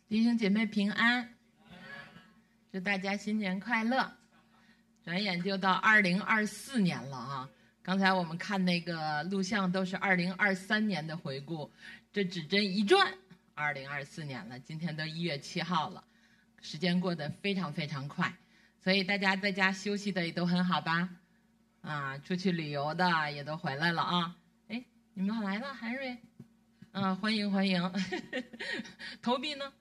弟兄姐妹平安，祝大家新年快乐。转眼就到2024年了啊！刚才我们看那个录像都是2023年的回顾，这指针一转，2024年了。今天都1月7号了，时间过得非常非常快，所以大家在家休息的也都很好吧？啊，出去旅游的也都回来了啊！哎，你们来了，韩瑞，欢迎欢迎。投币呢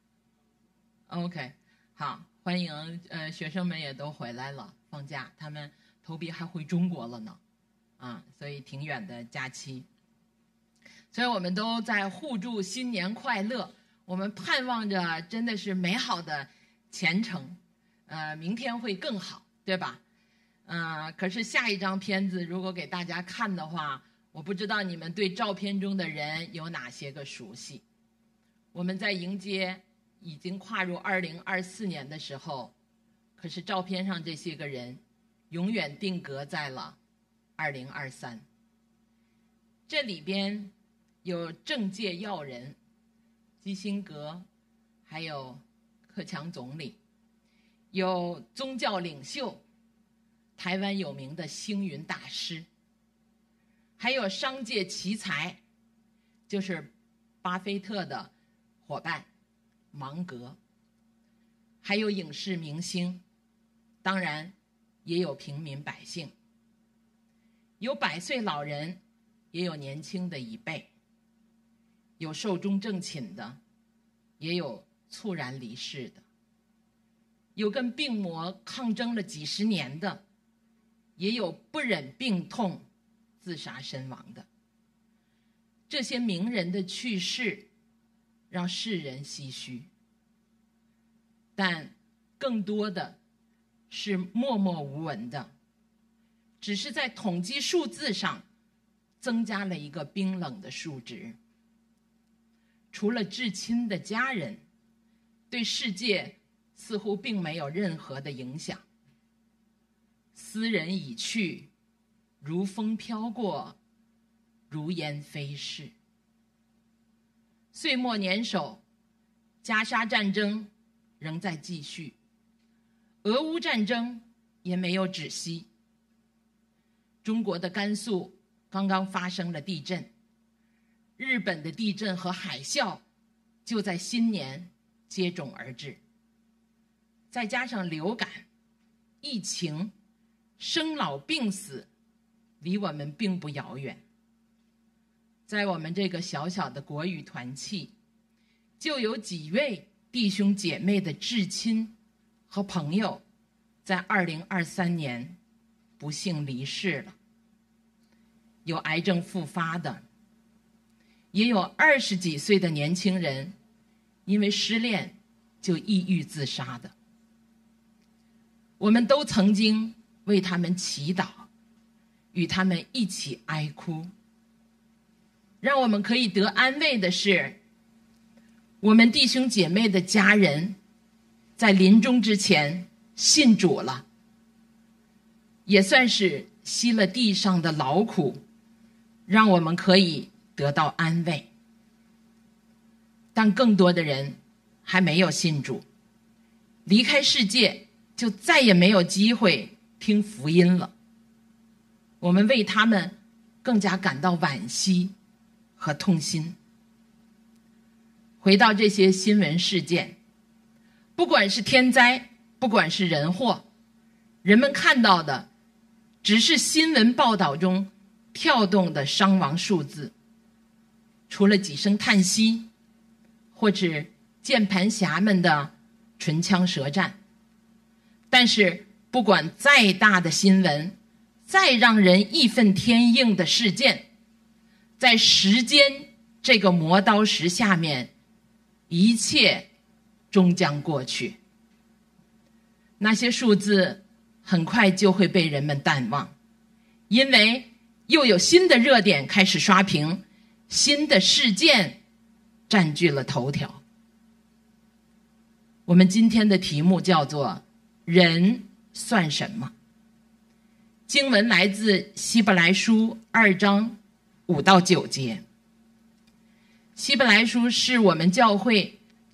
？OK， 好，欢迎学生们也都回来了，放假，他们投币还回中国了呢，所以挺远的假期，所以我们都在互祝新年快乐，我们盼望着真的是美好的前程，明天会更好，对吧？可是下一张片子如果给大家看的话，我不知道你们对照片中的人有哪些个熟悉。我们在迎接已经跨入2024年的时候，可是照片上这些个人永远定格在了2023。这里边有政界要人基辛格，还有克强总理，有宗教领袖台湾有名的星云大师，还有商界奇才，就是巴菲特的伙伴芒格，还有影视明星，当然也有平民百姓，有100岁老人，也有年轻的一辈，有寿终正寝的，也有猝然离世的，有跟病魔抗争了几十年的，也有不忍病痛自杀身亡的。这些名人的去世让世人唏嘘，但更多的是默默无闻的，只是在统计数字上增加了一个冰冷的数值。除了至亲的家人，对世界似乎并没有任何的影响。斯人已去，如风飘过，如烟飞逝。岁末年首，加沙战争仍在继续，俄乌战争也没有止息。中国的甘肃刚刚发生了地震，日本的地震和海啸就在新年接踵而至，再加上流感、疫情，生老病死离我们并不遥远。在我们这个小小的国语团契，就有几位弟兄姐妹的至亲和朋友在2023年不幸离世了。有癌症复发的，也有20几岁的年轻人因为失恋就抑郁自杀的。我们都曾经为他们祈祷，与他们一起哀哭。让我们可以得安慰的是，我们弟兄姐妹的家人在临终之前信主了，也算是吸了地上的劳苦，让我们可以得到安慰。但更多的人还没有信主，离开世界就再也没有机会听福音了。我们为他们更加感到惋惜和痛心。回到这些新闻事件，不管是天灾，不管是人祸，人们看到的只是新闻报道中跳动的伤亡数字，除了几声叹息，或者键盘侠们的唇枪舌战。但是不管再大的新闻，再让人义愤填膺的事件，在时间这个磨刀石下面，一切终将过去。那些数字很快就会被人们淡忘，因为又有新的热点开始刷屏，新的事件占据了头条。我们今天的题目叫做人算什么？经文来自希伯来书2章5到9节。希伯来书是我们教会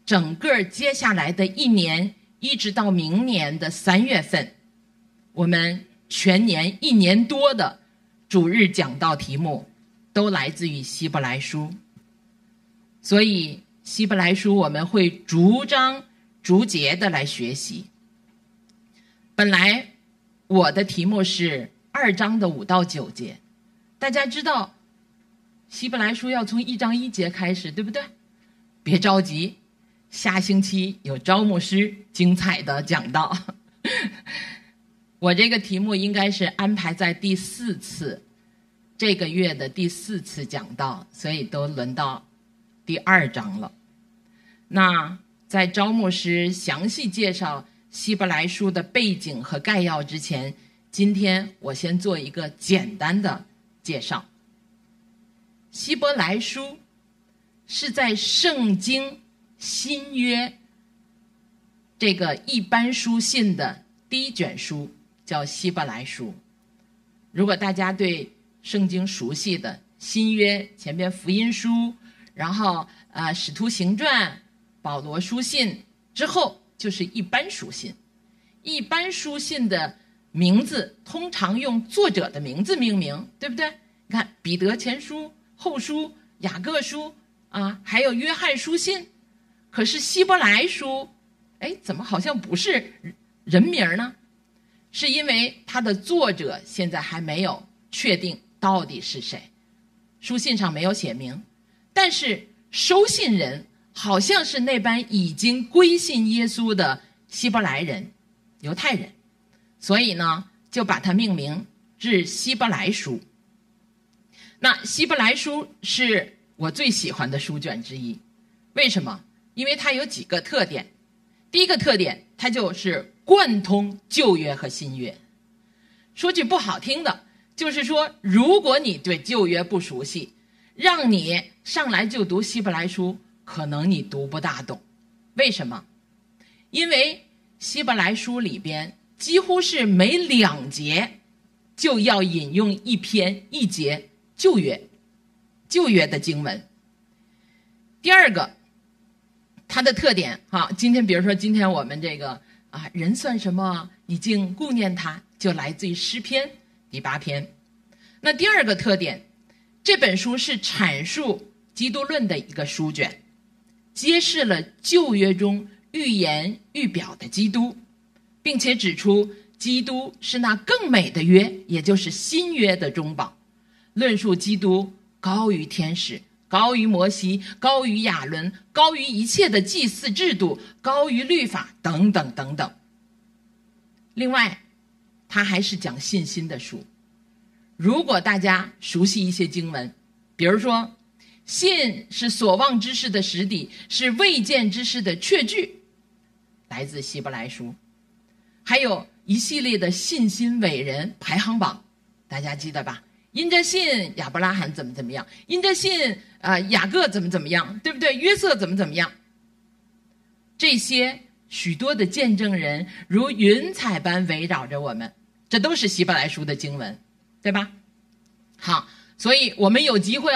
整个接下来的一年，一直到明年的3月份，我们全年1年多的主日讲道题目都来自于希伯来书。所以希伯来书我们会逐章逐节的来学习。本来我的题目是2章的5到9节，大家知道希伯来书要从1章1节开始，对不对？别着急，下星期有招牧师精彩的讲道。我这个题目应该是安排在第4次，这个月的第4次讲道，所以都轮到第2章了。那在招牧师详细介绍希伯来书的背景和概要之前，今天我先做一个简单的介绍。希伯来书是在圣经新约这个一般书信的第一卷书，叫希伯来书。如果大家对圣经熟悉的，新约前边福音书，然后使徒行传、保罗书信之后就是一般书信。一般书信的名字通常用作者的名字命名，对不对？你看彼得前书、后书、雅各书还有约翰书信。可是希伯来书怎么好像不是人名呢？是因为它的作者现在还没有确定到底是谁，书信上没有写明，但是收信人好像是那班已经归信耶稣的希伯来人、犹太人，所以呢就把它命名至希伯来书。那希伯来书是我最喜欢的书卷之一，为什么？因为它有几个特点。第一个特点，它就是贯通旧约和新约。说句不好听的，就是说如果你对旧约不熟悉，让你上来就读希伯来书，可能你读不大懂。为什么？因为希伯来书里边几乎是每2节就要引用一节旧约的经文。第二个，它的特点今天比如说今天我们这个人算什么，你竟顾念他，就来自于诗篇第8篇。那第二个特点，这本书是阐述基督论的一个书卷，揭示了旧约中预言预表的基督，并且指出基督是那更美的约，也就是新约的中保，论述基督高于天使，高于摩西，高于亚伦，高于一切的祭祀制度，高于律法等等等等。另外它还是讲信心的书。如果大家熟悉一些经文，比如说信是所望之事的实底，是未见之事的确据，来自希伯来书。还有一系列的信心伟人排行榜，大家记得吧？因着信亚伯拉罕怎么样，因着信雅各怎么样，对不对？约瑟怎么样。这些许多的见证人如云彩般围绕着我们，这都是希伯来书的经文，对吧？好，所以我们有机会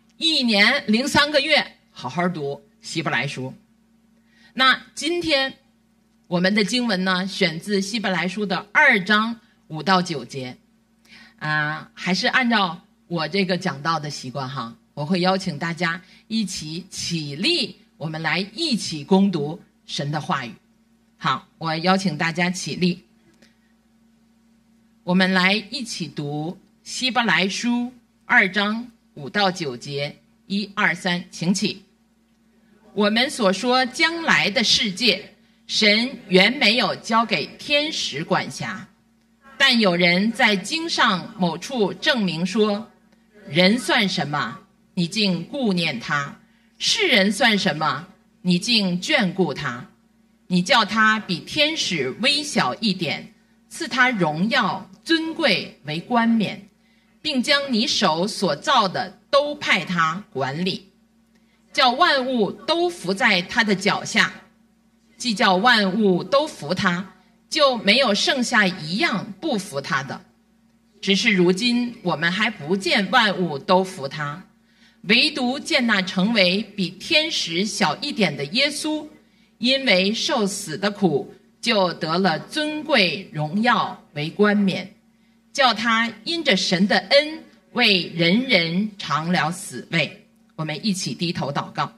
1年零3个月好好读希伯来书。那今天我们的经文呢，选自希伯来书的2章5到9节。还是按照我这个讲道的习惯我会邀请大家一起起立，我们来一起攻读神的话语。好，我邀请大家起立，我们来一起读希伯来书2章5到9节，1、2、3，请起。我们所说将来的世界，神原没有交给天使管辖，但有人在经上某处证明说，人算什么，你竟顾念他；世人算什么，你竟眷顾他。你叫他比天使微小一点，赐他荣耀尊贵为冠冕，并将你手所造的都派他管理，叫万物都服在他的脚下。既叫万物都服他，就没有剩下一样不服他的。只是如今我们还不见万物都服他，唯独见那成为比天使小一点的耶稣， 因为受死的苦，就得了尊贵荣耀为冠冕，叫他因着神的恩，为人人尝了死味。我们一起低头祷告。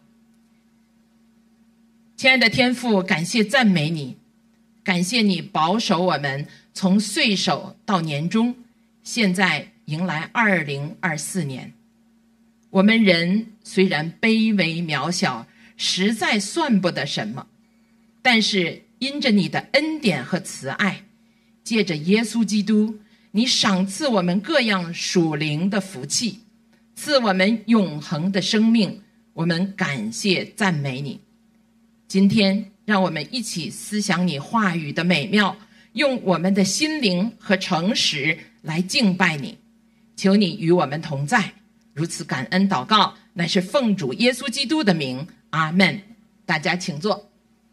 亲爱的天父，感谢赞美你，感谢你保守我们从岁首到年终，现在迎来2024年。我们人虽然卑微渺小，实在算不得什么，但是因着你的恩典和慈爱，借着耶稣基督，你赏赐我们各样属灵的福气，赐我们永恒的生命，我们感谢赞美你。今天让我们一起思想你话语的美妙，用我们的心灵和诚实来敬拜你。求你与我们同在，如此感恩祷告，乃是奉主耶稣基督的名，阿们。大家请坐。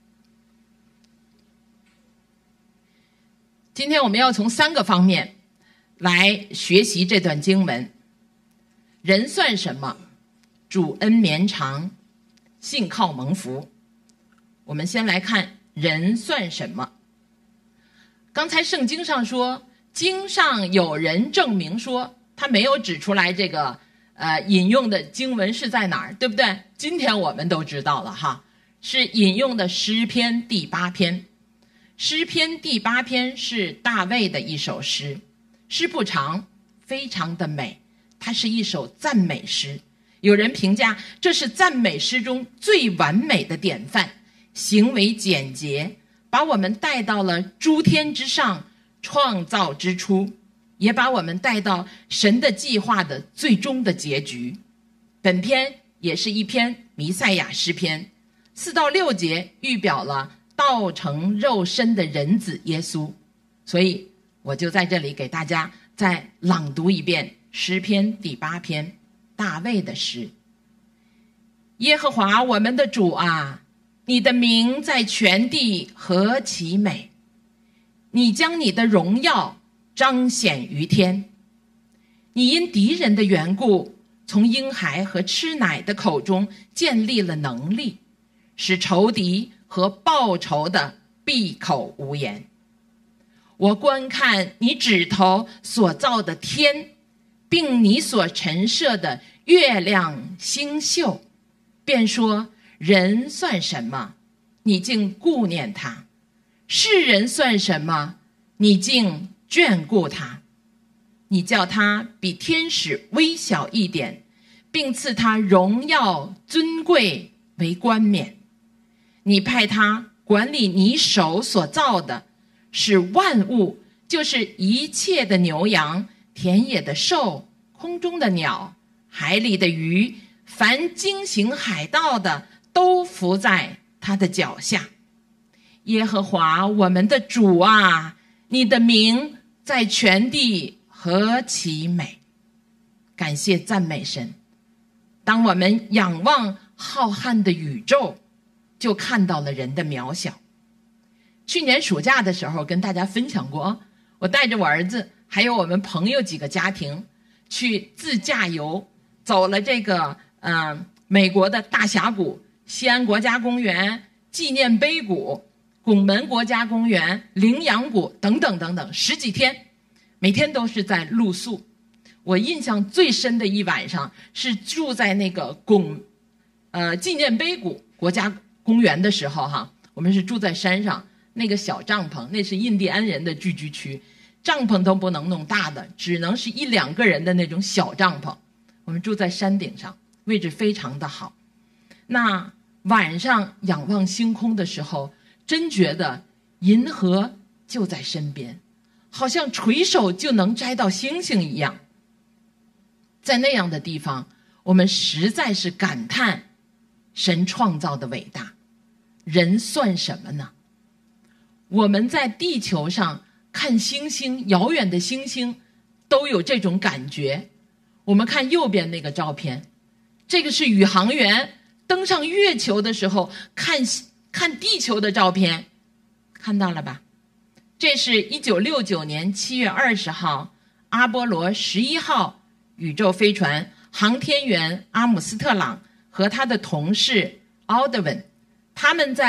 今天我们要从3个方面来学习这段经文。人算什么？主恩绵长，信靠蒙福。我们先来看人算什么。刚才圣经上说，经上有人证明说，他没有指出来这个引用的经文是在哪儿，对不对？今天我们都知道了哈，是引用的诗篇第8篇。诗篇第8篇是大卫的一首诗，诗不长，非常的美，它是一首赞美诗。有人评价这是赞美诗中最完美的典范，行为简洁，把我们带到了诸天之上，创造之初，也把我们带到神的计划的最终的结局。本篇也是一篇弥赛亚诗篇，4到6节预表了道成肉身的人子耶稣。所以我就在这里给大家再朗读一遍诗篇第8篇，大卫的诗。耶和华我们的主啊，你的名在全地何其美！你将你的荣耀彰显于天。你因敌人的缘故，从婴孩和吃奶的口中建立了能力，使仇敌和报仇的闭口无言。我观看你指头所造的天，并你所陈设的月亮星宿，便说，人算什么？你竟顾念他；世人算什么？你竟眷顾他。你叫他比天使微小一点，并赐他荣耀尊贵为冠冕。你派他管理你手所造的，使万物，就是一切的牛羊、田野的兽、空中的鸟、海里的鱼，凡经行海道的，都伏在他的脚下。耶和华我们的主啊，你的名在全地何其美！感谢赞美神。当我们仰望浩瀚的宇宙，就看到了人的渺小。去年暑假的时候跟大家分享过，我带着我儿子还有我们朋友几个家庭去自驾游，走了这个美国的大峡谷、西安国家公园、纪念碑谷、拱门国家公园、羚羊谷等等等等，10几天，每天都是在露宿。我印象最深的一晚上是住在那个纪念碑谷国家公园的时候哈，我们是住在山上，那个小帐篷，那是印第安人的聚居区，帐篷都不能弄大的，只能是1、2个人的那种小帐篷。我们住在山顶上，位置非常的好。那晚上仰望星空的时候，真觉得银河就在身边，好像垂手就能摘到星星一样。在那样的地方，我们实在是感叹神创造的伟大。人算什么呢？我们在地球上看星星，遥远的星星都有这种感觉。我们看右边那个照片，这个是宇航员登上月球的时候看地球的照片，看到了吧？这是1969年7月20号阿波罗11号宇宙飞船航天员阿姆斯特朗和他的同事奥德文，他们在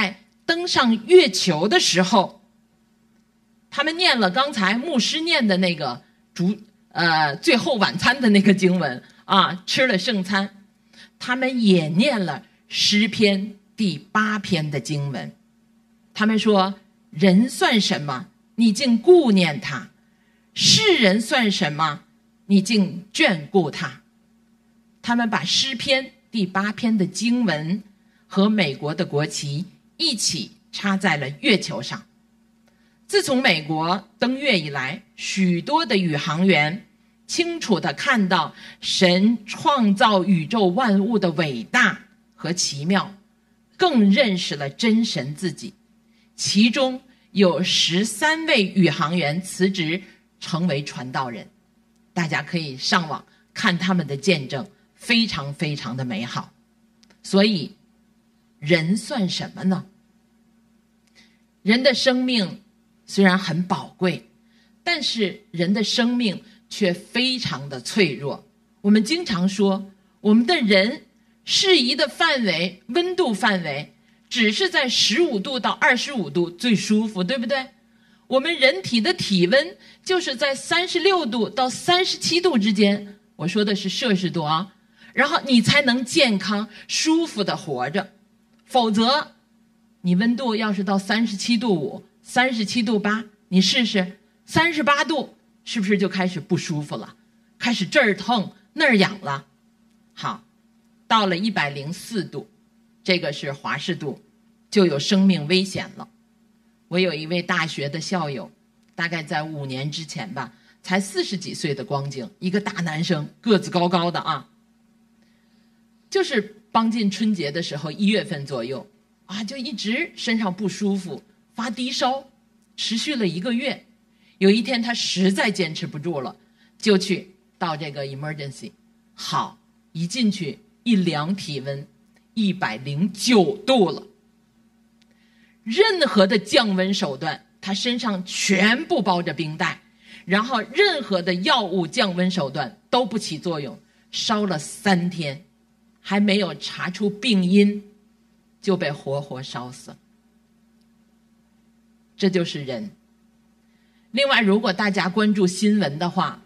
登上月球的时候，他们念了刚才牧师念的那个最后晚餐的那个经文啊，吃了圣餐，他们也念了诗篇第8篇的经文。他们说，人算什么，你竟顾念他；世人算什么，你竟眷顾他。他们把诗篇第8篇的经文和美国的国旗一起插在了月球上。自从美国登月以来，许多的宇航员清楚地看到神创造宇宙万物的伟大和奇妙，更认识了真神自己。其中有13位宇航员辞职成为传道人，大家可以上网看他们的见证，非常非常的美好。所以人算什么呢？人的生命虽然很宝贵，但是人的生命却非常的脆弱。我们经常说，我们的人适宜的范围，温度范围只是在15度到25度最舒服，对不对？我们人体的体温就是在36度到37度之间，我说的是摄氏度啊，然后你才能健康舒服的活着。否则你温度要是到37度5、37度8，你试试38度，是不是就开始不舒服了，开始这儿疼那儿痒了？好，到了104度，这个是华氏度，就有生命危险了。我有一位大学的校友，大概在5年之前吧，才40几岁的光景，一个大男生，个子高高的啊，就是帮近春节的时候1月份左右啊，就一直身上不舒服，发低烧，持续了1个月。有一天他实在坚持不住了，就去到这个 emergency。 好，一进去一量体温109度了。任何的降温手段，他身上全部包着冰袋，然后任何的药物降温手段都不起作用，烧了3天，还没有查出病因，就被活活烧死了。这就是人。另外，如果大家关注新闻的话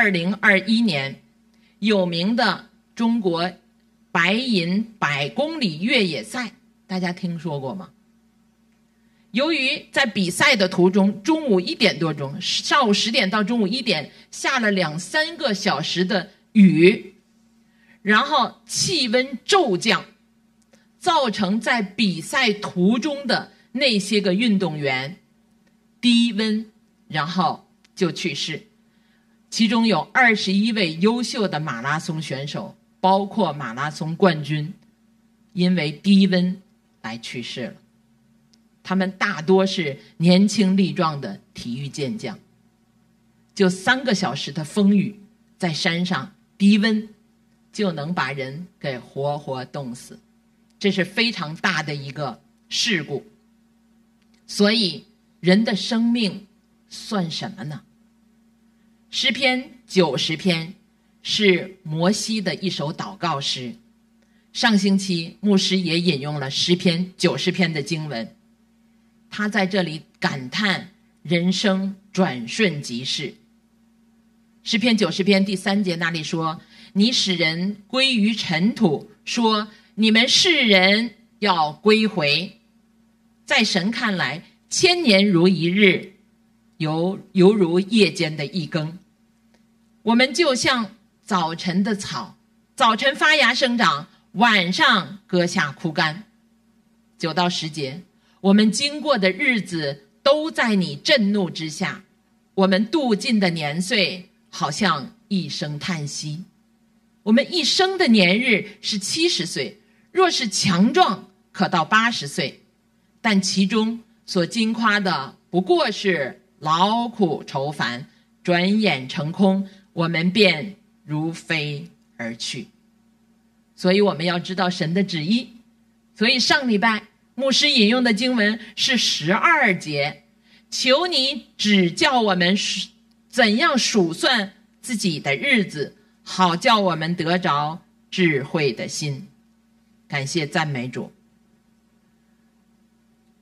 ，2021年有名的中国白银100公里越野赛，大家听说过吗？由于在比赛的途中，中午1点多钟，上午10点到中午1点，下了2-3个小时的雨，然后气温骤降，造成在比赛途中的那些个运动员低温，然后就去世。其中有21位优秀的马拉松选手，包括马拉松冠军，因为低温来去世了。他们大多是年轻力壮的体育健将，就3个小时的风雨，在山上低温就能把人给活活冻死，这是非常大的一个事故。所以人的生命算什么呢？诗篇90篇是摩西的一首祷告诗，上星期牧师也引用了诗篇90篇的经文，他在这里感叹人生转瞬即逝。诗篇90篇第3节那里说，你使人归于尘土，说你们世人要归回。在神看来，1000年如一日，犹如夜间的一更。我们就像早晨的草，早晨发芽生长，晚上割下枯干。9到10节，我们经过的日子都在你震怒之下，我们度尽的年岁好像一声叹息。我们一生的年日是70岁，若是强壮，可到80岁，但其中所经夸的不过是劳苦愁烦，转眼成空，我们便如飞而去。所以我们要知道神的旨意。所以上礼拜牧师引用的经文是12节，求你指教我们怎样数算自己的日子，好叫我们得着智慧的心。感谢赞美主。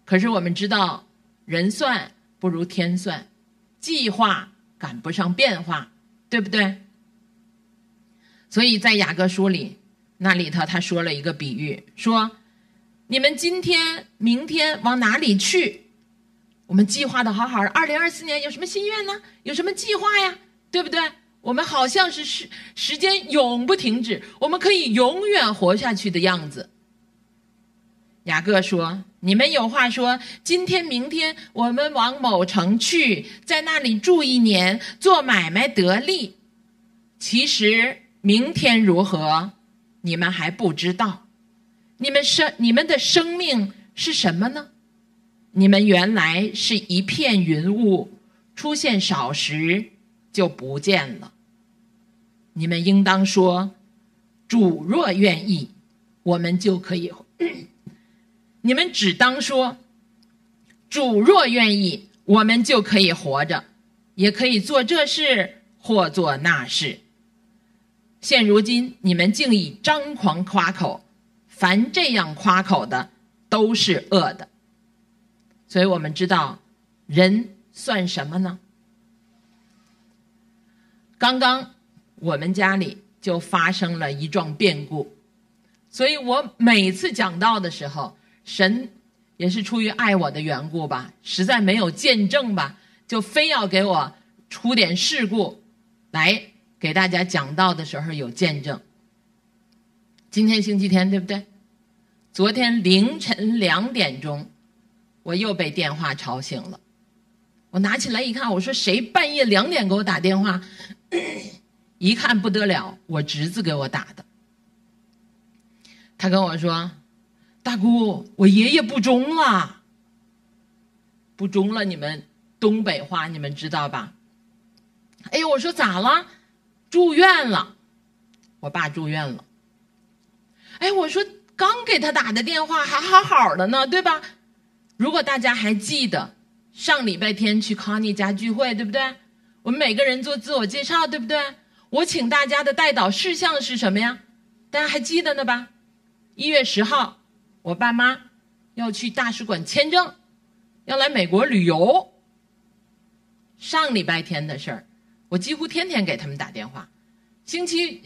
可是我们知道，人算不如天算，计划赶不上变化，对不对？所以在雅各书里，那里头他说了一个比喻，说你们今天明天往哪里去？我们计划的好好的，2024年有什么心愿呢？有什么计划呀？对不对？我们好像是时间永不停止，我们可以永远活下去的样子。雅各说，你们有话说，今天明天我们往某城去，在那里住1年，做买卖得利。其实明天如何，你们还不知道。你们的生命是什么呢？你们原来是一片云雾，出现少时就不见了。你们应当说，主若愿意，我们就可以你们只当说，主若愿意，我们就可以活着，也可以做这事或做那事。现如今你们竟以张狂夸口，凡这样夸口的都是恶的。所以我们知道，人算什么呢？刚刚我们家里就发生了一桩变故，所以我每次讲道的时候，神也是出于爱我的缘故吧，实在没有见证吧，就非要给我出点事故来给大家讲道的时候有见证。今天星期天，对不对？昨天凌晨2点钟，我又被电话吵醒了。我拿起来一看，我说谁半夜2点给我打电话？一看不得了，我侄子给我打的。他跟我说，大姑，我爷爷不中了。不中了，你们东北话你们知道吧？哎，我说咋了？住院了。我爸住院了。哎，我说刚给他打的电话还好好的呢，对吧？如果大家还记得上礼拜天去康妮家聚会，对不对？我们每个人做自我介绍，对不对？我请大家的代祷事项是什么呀？大家还记得呢吧？1月10号，我爸妈要去大使馆签证，要来美国旅游。上礼拜天的事儿，我几乎天天给他们打电话。星期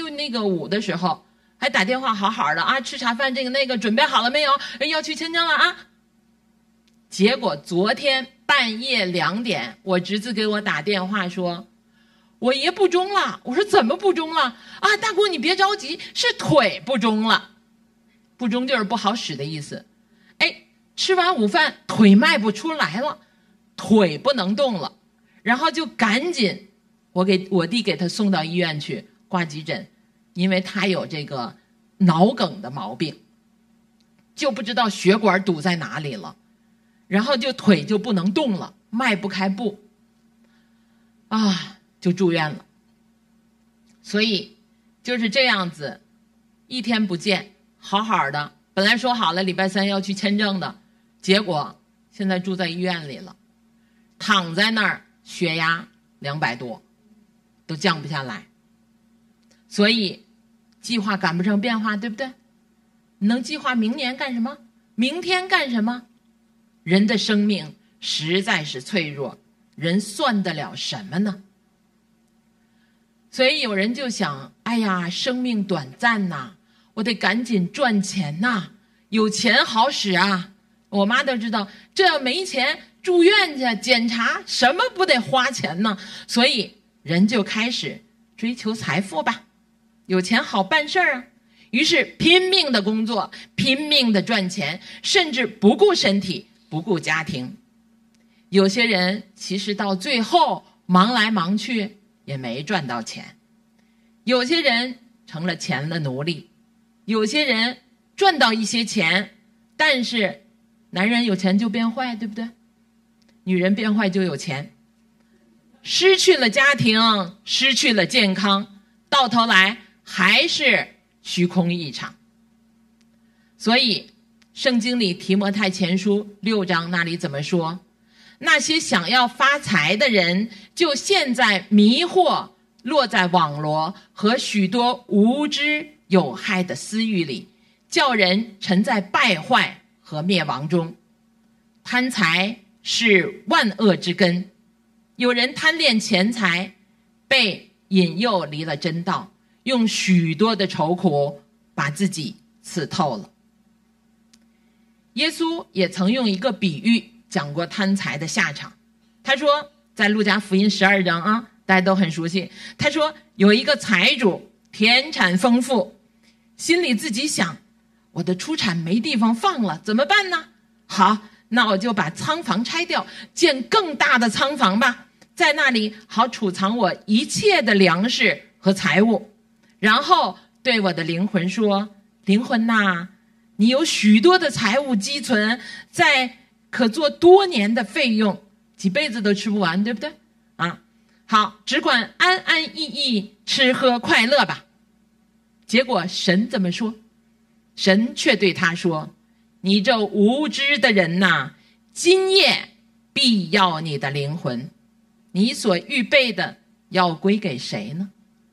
5的时候还打电话好好的啊，吃茶饭这个那个准备好了没有？要去签证了啊。结果昨天半夜2点，我侄子给我打电话说，我爷不中了。我说怎么不中了？啊，大姑你别着急，是腿不中了。不中就是不好使的意思。哎，吃完午饭腿迈不出来了，腿不能动了，然后就赶紧我弟给他送到医院去挂急诊，因为他有这个脑梗的毛病，就不知道血管堵在哪里了，然后腿就不能动了，迈不开步啊，就住院了。所以就是这样子，一天不见，好好的，本来说好了礼拜3要去签证的，结果现在住在医院里了，躺在那儿，血压200多，都降不下来。所以计划赶不上变化，对不对？你能计划明年干什么？明天干什么？人的生命实在是脆弱，人算得了什么呢？所以有人就想，哎呀，生命短暂呐，我得赶紧赚钱呐，有钱好使啊。我妈都知道，这要没钱住院去检查，什么不得花钱呢？所以人就开始追求财富吧，有钱好办事儿啊。于是拼命的工作，拼命的赚钱，甚至不顾身体，不顾家庭。有些人其实到最后忙来忙去也没赚到钱，有些人成了钱的奴隶，有些人赚到一些钱，但是男人有钱就变坏，对不对？女人变坏就有钱，失去了家庭，失去了健康，到头来还是虚空一场。所以圣经里提摩太前书6章那里怎么说？那些想要发财的人，就陷在迷惑，落在网罗和许多无知有害的私欲里，叫人沉在败坏和灭亡中。 贪财是万恶之根。有人贪恋钱财，被引诱离了真道，用许多的愁苦把自己刺透了。耶稣也曾用一个比喻讲过贪财的下场。他说，在路加福音12章啊，大家都很熟悉。他说，有一个财主田产丰富，心里自己想，我的出产没地方放了，怎么办呢？好，那我就把仓房拆掉，建更大的仓房吧，在那里好储藏我一切的粮食和财物。然后对我的灵魂说，灵魂呐，你有许多的财物积存，在可做多年的费用，几辈子都吃不完，对不对啊？好，只管安安逸逸吃喝快乐吧。结果神怎么说？神却对他说，你这无知的人呐，今夜必要你的灵魂，你所预备的要归给谁呢？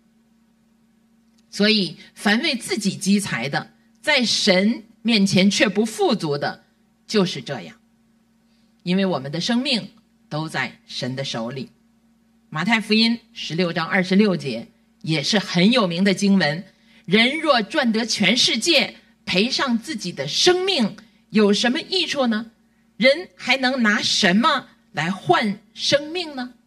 所以凡为自己积财的，在神面前却不富足的，就是这样。因为我们的生命都在神的手里。马太福音16章26节也是很有名的经文，人若赚得全世界，赔上自己的生命，有什么益处呢？人还能拿什么来换生命呢？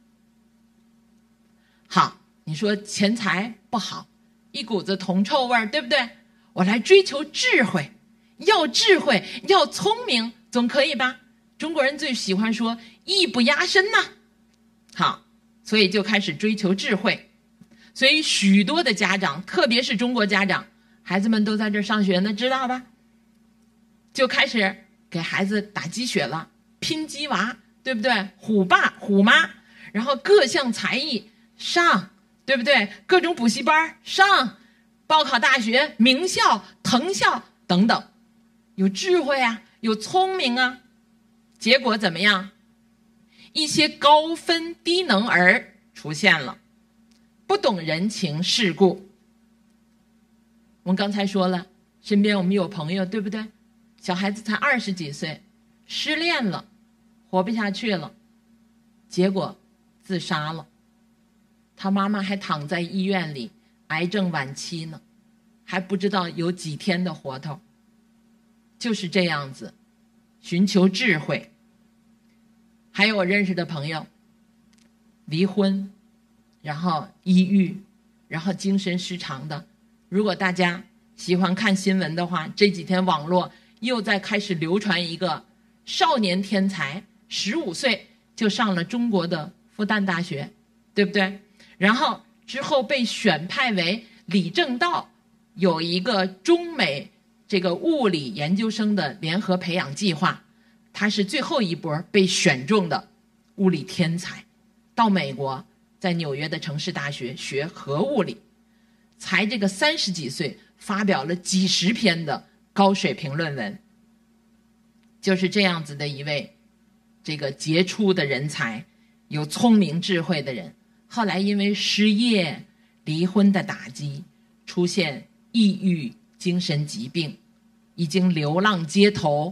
好，你说钱财不好，一股子铜臭味，对不对？我来追求智慧，要智慧，要聪明，总可以吧？中国人最喜欢说艺不压身呐。好，所以就开始追求智慧。所以许多的家长，特别是中国家长，孩子们都在这上学呢，知道吧？就开始给孩子打鸡血了，拼鸡娃，对不对？虎爸虎妈，然后各项才艺上，对不对？各种补习班上，报考大学、名校、藤校等等，有智慧啊，有聪明啊。结果怎么样？一些高分低能儿出现了，不懂人情世故。我们刚才说了，身边我们有朋友，对不对？小孩子才20几岁，失恋了，活不下去了，结果自杀了。他妈妈还躺在医院里，癌症晚期呢，还不知道有几天的活头。就是这样子，寻求智慧。还有我认识的朋友，离婚，然后抑郁，然后精神失常的。如果大家喜欢看新闻的话，这几天网络又在开始流传一个少年天才，15岁就上了中国的复旦大学，对不对？然后之后被选派为李政道，有一个中美这个物理研究生的联合培养计划，他是最后一波被选中的物理天才，到美国在纽约的城市大学学核物理，才这个30几岁发表了几十篇的高水平论文。就是这样子的一位这个杰出的人才，有聪明智慧的人，后来因为失业、离婚的打击，出现抑郁、精神疾病，已经流浪街头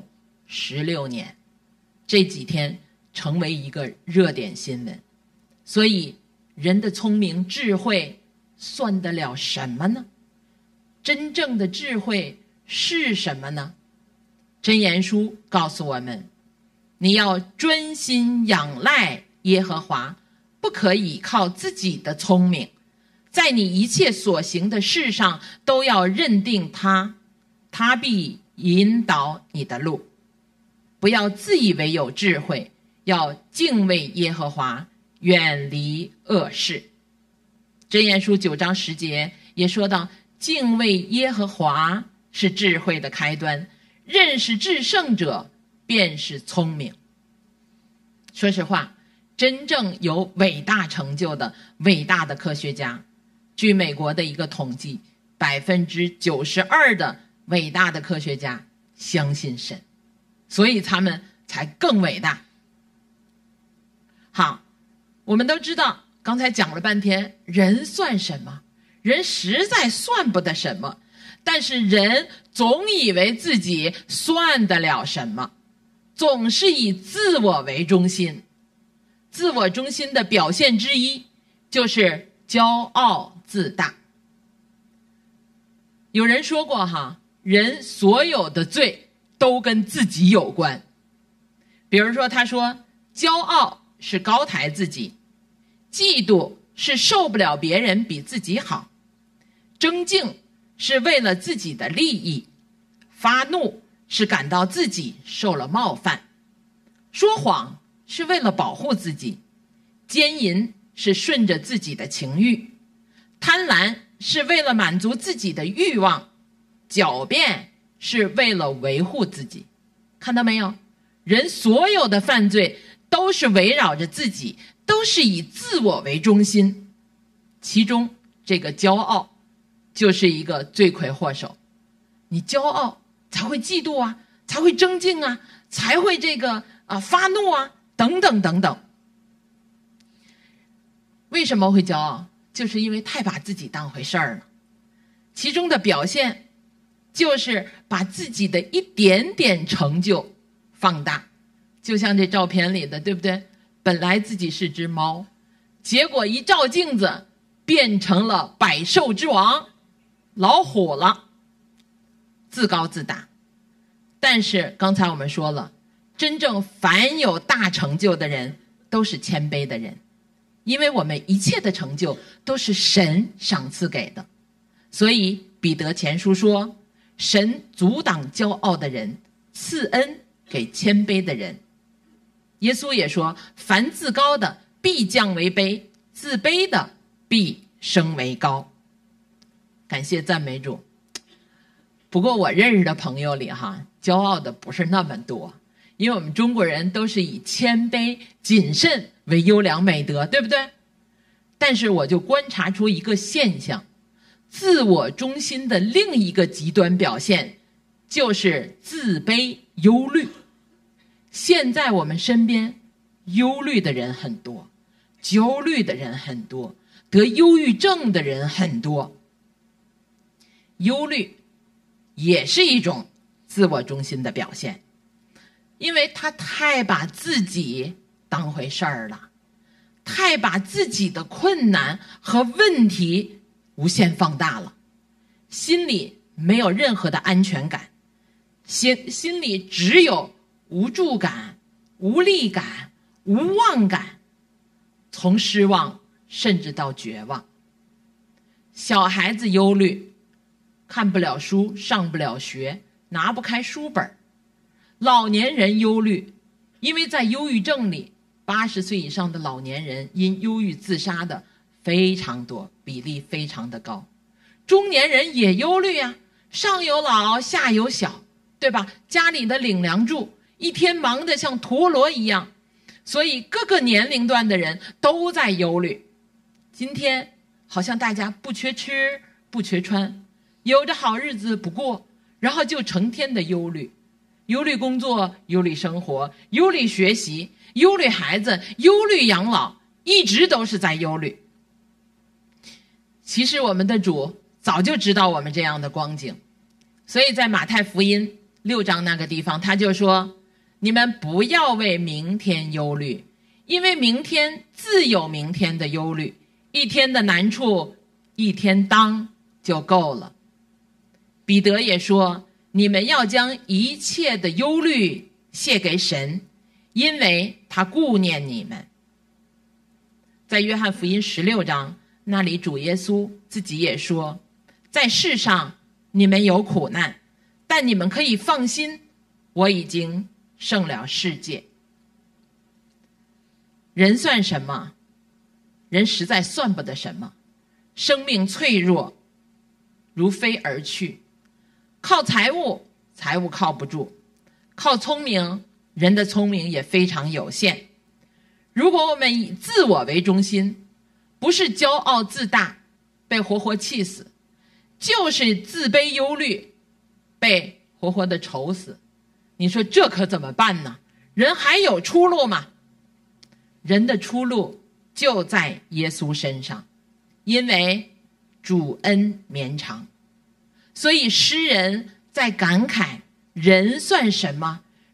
16年，这几天成为一个热点新闻。所以人的聪明智慧算得了什么呢？真正的智慧是什么呢？箴言书告诉我们，你要专心仰赖耶和华，不可以靠自己的聪明，在你一切所行的事上都要认定他，他必引导你的路。不要自以为有智慧，要敬畏耶和华，远离恶事。箴言书9章10节也说到，敬畏耶和华是智慧的开端，认识至圣者便是聪明。说实话，真正有伟大成就的伟大的科学家，据美国的一个统计，92%的伟大的科学家相信神，所以他们才更伟大。好，我们都知道，刚才讲了半天，人算什么？人实在算不得什么，但是人总以为自己算得了什么， 总是以自我为中心。自我中心的表现之一就是骄傲自大。有人说过人所有的罪都跟自己有关。比如说他说，骄傲是高抬自己，嫉妒是受不了别人比自己好，争竞是为了自己的利益，发怒是感到自己受了冒犯，说谎是为了保护自己，奸淫是顺着自己的情欲，贪婪是为了满足自己的欲望，狡辩是为了维护自己。看到没有？人所有的犯罪都是围绕着自己，都是以自我为中心。其中这个骄傲就是一个罪魁祸首。你骄傲才会嫉妒啊，才会争竞啊，才会发怒啊，等等等等。为什么会骄傲？就是因为太把自己当回事儿了。其中的表现就是把自己的一点点成就放大，就像这照片里的，对不对？本来自己是只猫，结果一照镜子变成了百兽之王，老虎了，自高自大。但是刚才我们说了，真正凡有大成就的人都是谦卑的人，因为我们一切的成就都是神赏赐给的。所以彼得前书说，神阻挡骄傲的人，赐恩给谦卑的人。耶稣也说，凡自高的必降为卑，自卑的必升为高。感谢赞美主。不过我认识的朋友里骄傲的不是那么多，因为我们中国人都是以谦卑谨慎为优良美德，对不对？但是我就观察出一个现象，自我中心的另一个极端表现就是自卑忧虑。现在我们身边忧虑的人很多，焦虑的人很多，得忧郁症的人很多。忧虑也是一种自我中心的表现，因为他太把自己当回事儿了，太把自己的困难和问题无限放大了，心里没有任何的安全感，心里只有无助感、无力感、无望感，从失望甚至到绝望。小孩子忧虑，看不了书，上不了学，拿不开书本。老年人忧虑，因为在忧郁症里，80岁以上的老年人因忧郁自杀的非常多，比例非常的高。中年人也忧虑啊，上有老下有小，对吧？家里的领粮柱一天忙得像陀螺一样，所以各个年龄段的人都在忧虑。今天好像大家不缺吃不缺穿，有着好日子不过，然后就成天的忧虑，忧虑工作，忧虑生活，忧虑学习，忧虑孩子，忧虑养老，一直都是在忧虑。其实我们的主早就知道我们这样的光景，所以在马太福音6章那个地方，他就说，你们不要为明天忧虑，因为明天自有明天的忧虑，一天的难处一天当就够了。彼得也说，你们要将一切的忧虑卸给神，因为他顾念你们。在约翰福音16章那里，主耶稣自己也说，在世上你们有苦难，但你们可以放心，我已经胜了世界。人算什么？人实在算不得什么，生命脆弱，如飞而去。靠财物，财物靠不住；靠聪明，人的聪明也非常有限。如果我们以自我为中心，不是骄傲自大被活活气死，就是自卑忧虑被活活的愁死，你说这可怎么办呢？人还有出路吗？人的出路就在耶稣身上，因为主恩绵长。所以诗人在感慨，人算什么？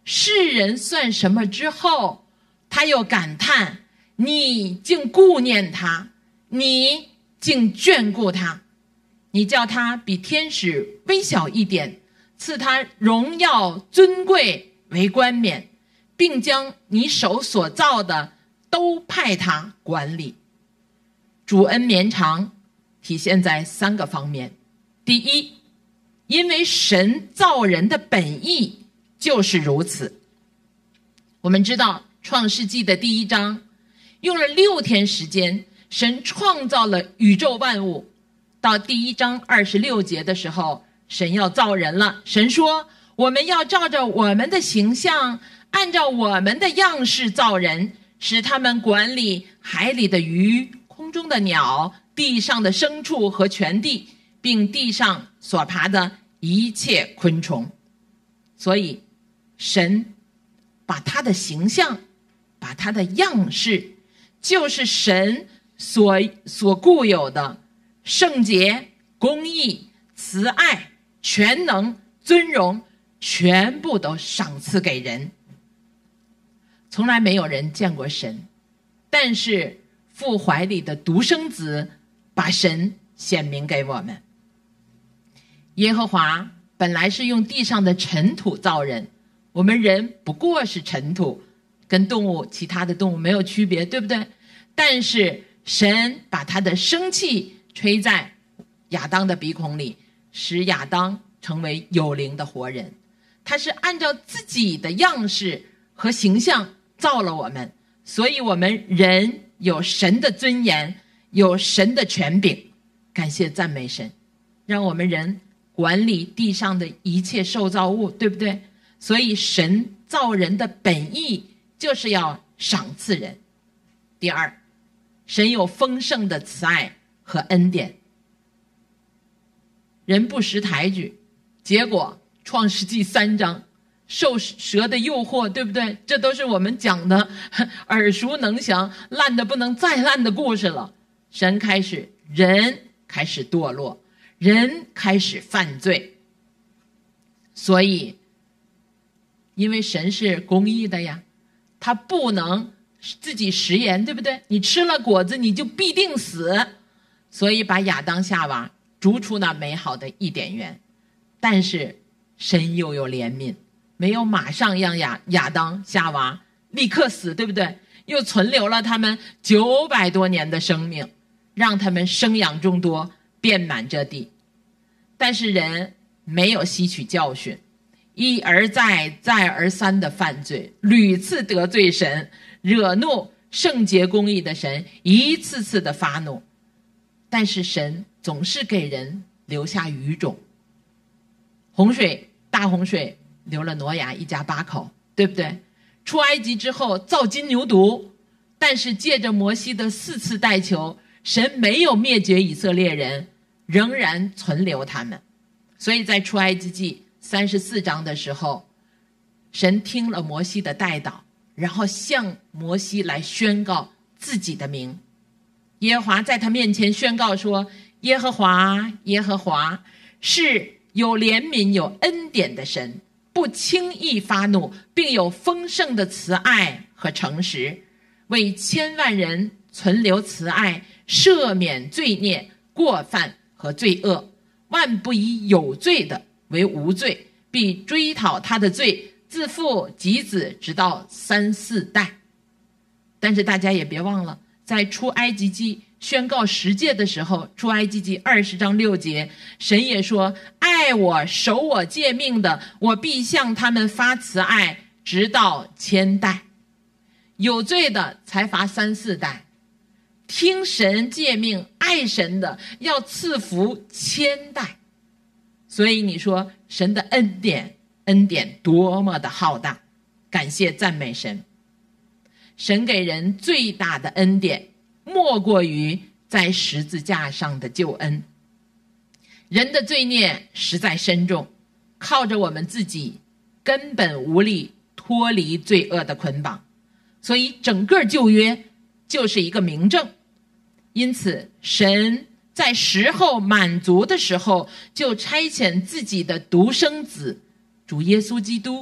世人算什么之后，他又感叹，你竟顾念他，你竟眷顾他，你叫他比天使微小一点，赐他荣耀尊贵为冠冕，并将你手所造的都派他管理。主恩绵长体现在3个方面。第一，因为神造人的本意就是如此。我们知道创世纪的第1章用了6天时间，神创造了宇宙万物。到第1章26节的时候，神要造人了。神说，我们要照着我们的形象，按照我们的样式造人，使他们管理海里的鱼，空中的鸟，地上的牲畜和全地，并地上所爬的一切昆虫。所以神把他的形象，把他的样式，就是神所固有的圣洁、公义、慈爱、全能、尊荣，全部都赏赐给人。从来没有人见过神，但是父怀里的独生子把神显明给我们。耶和华本来是用地上的尘土造人，我们人不过是尘土，跟动物其他的动物没有区别，对不对？但是神把他的生气吹在亚当的鼻孔里，使亚当成为有灵的活人。他是按照自己的样式和形象造了我们，所以我们人有神的尊严，有神的权柄。感谢赞美神，让我们人管理地上的一切受造物，对不对？所以神造人的本意就是要赏赐人。第二，神有丰盛的慈爱和恩典。人不识抬举，结果创世纪3章受蛇的诱惑，对不对？这都是我们讲的耳熟能详，烂的不能再烂的故事了。人开始堕落，人开始犯罪。所以因为神是公义的呀，他不能自己食言，对不对？你吃了果子你就必定死，所以把亚当夏娃逐出那美好的伊甸园。但是神又有怜悯，没有马上让亚当夏娃立刻死，对不对？又存留了他们900多年的生命，让他们生养众多，遍满这地。但是人没有吸取教训，一而再再而三的犯罪，屡次得罪神，惹怒圣洁公义的神，一次次的发怒。但是神总是给人留下余种。大洪水流了挪亚一家8口，对不对？出埃及之后造金牛犊，但是借着摩西的4次代求，神没有灭绝以色列人，仍然存留他们。所以在出埃及记34章的时候，神听了摩西的代祷，然后向摩西来宣告自己的名。耶和华在他面前宣告说，耶和华，耶和华是有怜悯有恩典的神，不轻易发怒，并有丰盛的慈爱和诚实，为千万人存留慈爱，赦免罪孽过犯和罪恶，万不以有罪的为无罪，必追讨他的罪，自父及子，直到3、4代。但是大家也别忘了，在出埃及记宣告10诫的时候，出埃及记20章6节，神也说，爱我守我诫命的，我必向他们发慈爱，直到1000代。有罪的才罚3、4代，听神诫命爱神的要赐福1000代。所以你说神的恩典多么的浩大，感谢赞美神。神给人最大的恩典莫过于在十字架上的救恩。人的罪孽实在深重，靠着我们自己根本无力脱离罪恶的捆绑，所以整个旧约就是一个明证。因此神在时候满足的时候，就差遣自己的独生子主耶稣基督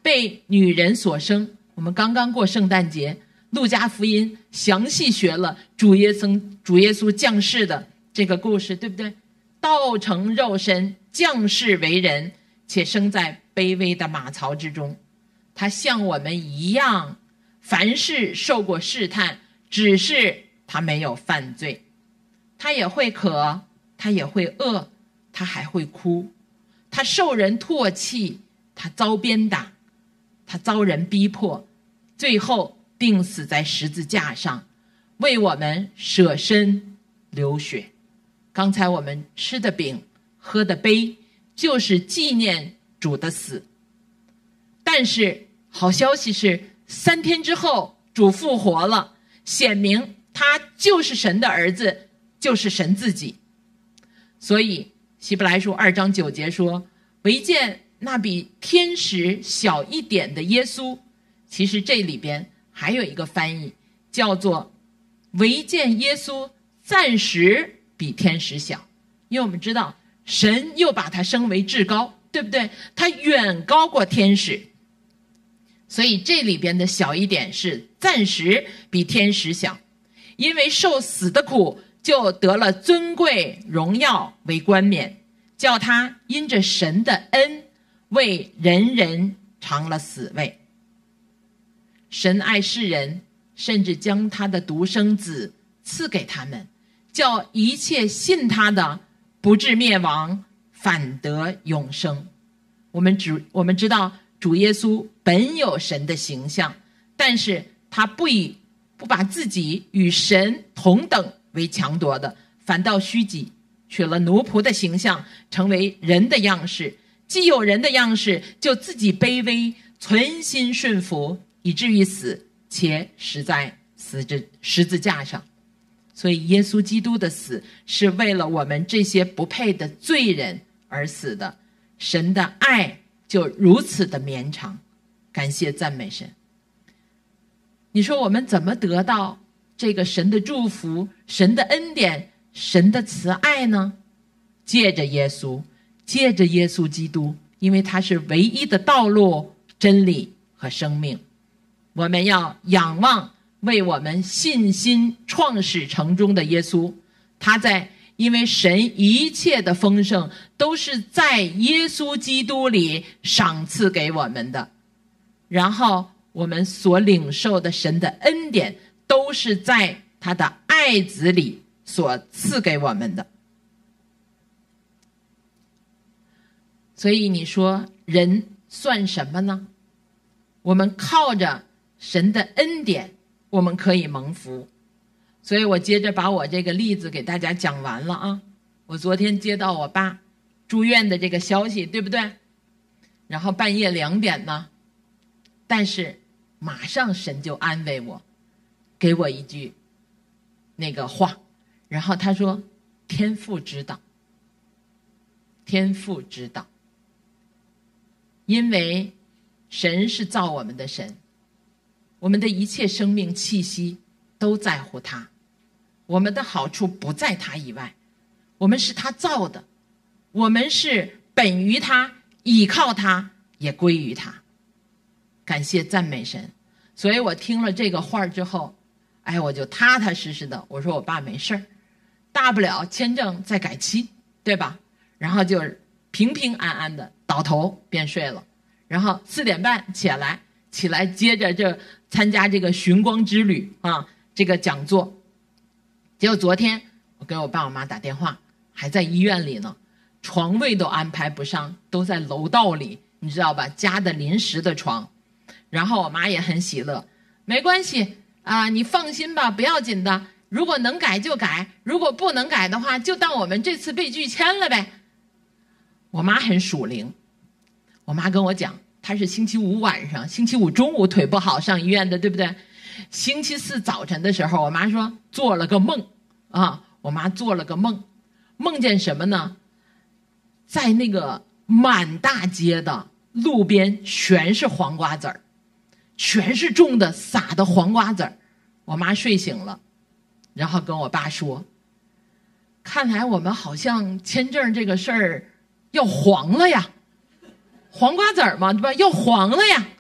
被女人所生。我们刚刚过圣诞节，路加福音详细学了主耶稣降世的这个故事，对不对？道成肉身，降世为人，且生在卑微的马槽之中。他像我们一样，凡事受过试探，只是他没有犯罪。他也会渴，他也会饿，他还会哭。他受人唾弃，他遭鞭打，他遭人逼迫，最后钉死在十字架上，为我们舍身流血。刚才我们吃的饼喝的杯，就是纪念主的死。但是好消息是，3天之后主复活了，显明他就是神的儿子，就是神自己。所以希伯来书2章9节说，唯见那比天使小一点的耶稣。其实这里边还有一个翻译叫做唯见耶稣暂时比天使小，因为我们知道神又把他升为至高，对不对？他远高过天使，所以这里边的小一点是暂时比天使小。因为受死的苦，就得了尊贵荣耀为冠冕，叫他因着神的恩，为人人尝了死味。神爱世人，甚至将他的独生子赐给他们，叫一切信他的不至灭亡，反得永生。我们知道主耶稣本有神的形象，但是他不把自己与神同等为强夺的，反倒虚己，取了奴仆的形象，成为人的样式。既有人的样式，就自己卑微，存心顺服，以至于死，且死在十字架上。所以耶稣基督的死是为了我们这些不配的罪人而死的，神的爱就如此的绵长。感谢赞美神。你说我们怎么得到这个神的祝福、神的恩典、神的慈爱呢？借着耶稣，借着耶稣基督，因为他是唯一的道路、真理和生命。我们要仰望为我们信心创始成终的耶稣，因为神一切的丰盛都是在耶稣基督里赏赐给我们的，然后我们所领受的神的恩典都是在他的爱子里所赐给我们的。所以你说人算什么呢？我们靠着神的恩典，我们可以蒙福。所以我接着把我这个例子给大家讲完了啊。我昨天接到我爸住院的这个消息，对不对？然后半夜2点呢，但是马上神就安慰我，给我一句那个话，然后他说天父知道，天父知道。因为神是造我们的神，我们的一切生命气息都在乎他，我们的好处不在他以外，我们是他造的，我们是本于他，倚靠他，也归于他。感谢赞美神。所以我听了这个话之后，我就踏踏实实的，我说我爸没事儿，大不了签证再改期，对吧？然后就平平安安的倒头便睡了。然后4点半起来接着这参加这个寻光之旅啊，这个讲座。结果昨天我给我爸我妈打电话，还在医院里呢，床位都安排不上，都在楼道里，你知道吧？加的临时的床。然后我妈也很喜乐，没关系啊，你放心吧，不要紧的，如果能改就改，如果不能改的话，就当我们这次被拒签了呗。我妈很属灵，我妈跟我讲，她是星期五晚上、星期五中午腿不好上医院的，对不对？星期4早晨的时候，我妈说做了个梦啊，我妈做了个梦，梦见什么呢？在那个满大街的路边全是黄瓜籽儿，全是种的撒的黄瓜籽儿。我妈睡醒了，然后跟我爸说，看来我们好像签证这个事儿要黄了呀，黄瓜籽儿嘛，对吧？要黄了呀。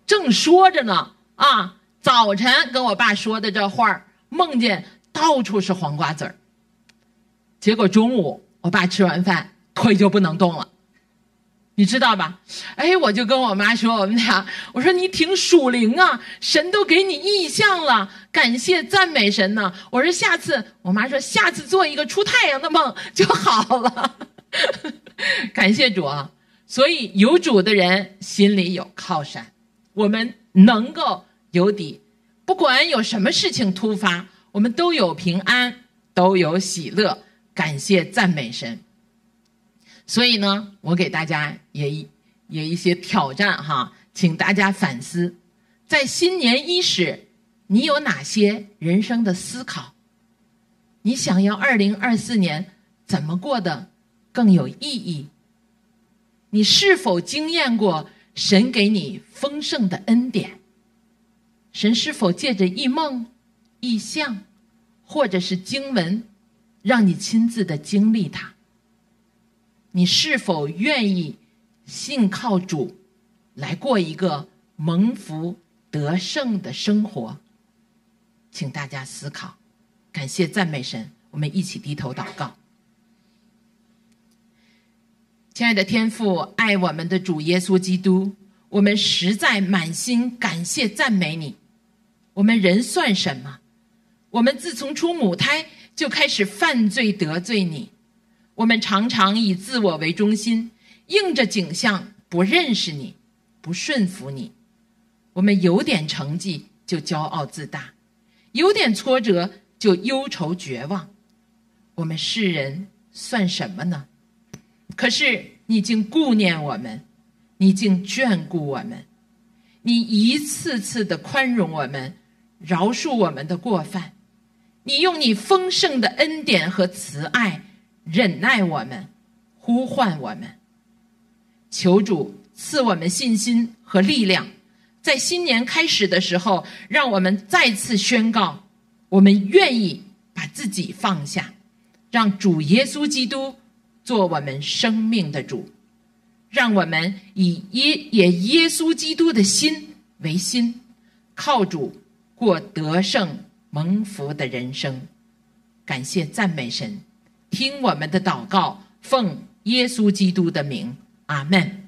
正说着呢，早晨跟我爸说的这话，梦见到处是黄瓜籽儿。结果中午我爸吃完饭腿就不能动了，你知道吧？我就跟我妈说，我们俩，我说你挺属灵啊，神都给你异象了，感谢赞美神呢。我说下次，我妈说下次做一个出太阳的梦就好了。感谢主啊！所以有主的人心里有靠山，我们能够有底，不管有什么事情突发，我们都有平安，都有喜乐，感谢赞美神。所以呢，我给大家也一些挑战哈，请大家反思，在新年伊始，你有哪些人生的思考？你想要2024年怎么过得更有意义？你是否经验过神给你丰盛的恩典？神是否借着异梦、异象，或者是经文，让你亲自的经历它？你是否愿意信靠主来过一个蒙福得胜的生活？请大家思考。感谢赞美神，我们一起低头祷告。亲爱的天父，爱我们的主耶稣基督，我们实在满心感谢赞美你。我们人算什么？我们自从出母胎就开始犯罪得罪你。我们常常以自我为中心，映着景象，不认识你，不顺服你。我们有点成绩就骄傲自大，有点挫折就忧愁绝望。我们世人算什么呢？可是你竟顾念我们，你竟眷顾我们，你一次次的宽容我们，饶恕我们的过犯。你用你丰盛的恩典和慈爱忍耐我们，呼唤我们。求主赐我们信心和力量，在新年开始的时候，让我们再次宣告，我们愿意把自己放下，让主耶稣基督做我们生命的主，让我们以耶稣基督的心为心，靠主过得胜蒙福的人生。感谢赞美神，听我们的祷告，奉耶稣基督的名，阿们。